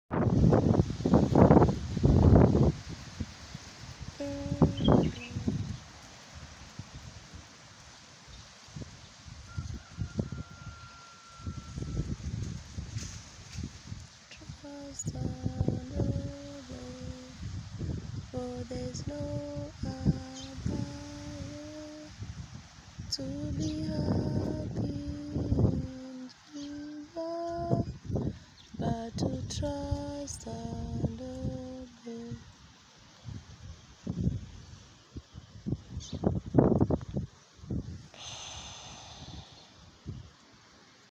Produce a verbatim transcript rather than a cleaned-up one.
Trust on the way, for there's no other way to be happy in Jesus, but to trust